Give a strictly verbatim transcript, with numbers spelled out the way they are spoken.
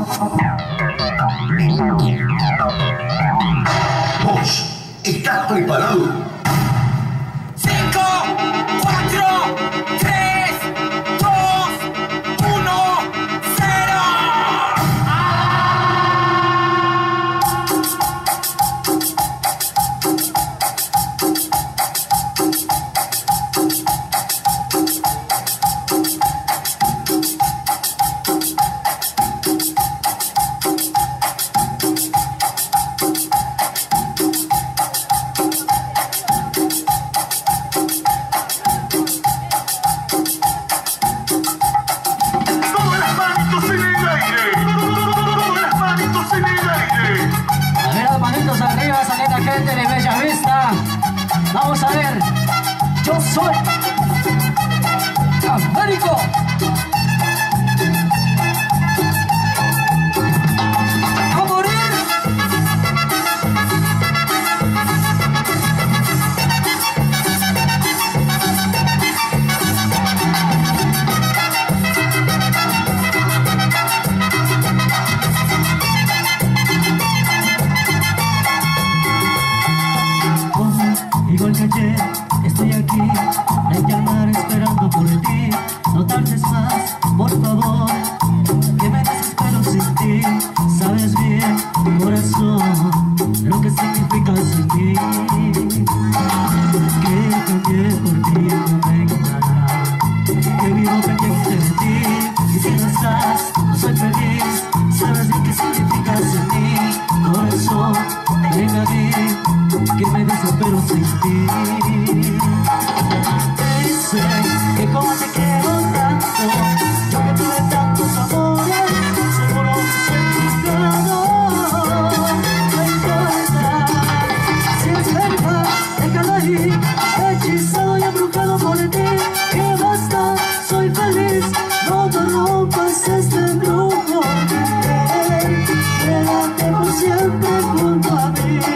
¿Vos estás preparado? Gente de Bella Vista, vamos a ver, yo soy Américo. ¡A morir! Igual que ayer, estoy aquí, en llamar esperando por ti. No tardes más, por favor, que me desespero sin ti. Sabes bien, corazón, lo que significa sin ti. Que cambié por ti, no me engañará. Que vivo pendiente de ti, y si no estás, no soy feliz. Sabes bien qué significa sin ti, corazón, ven a mí, que me desespero sin ti. Sé que como te quiero tanto, yo que tuve tantos amores, seguro que soy cristiano. No importa, si es verdad, déjalo ahí, hechizado y embrujado por ti. Que basta, soy feliz, no te rompas este embrujo. Quédate por siempre junto a mí.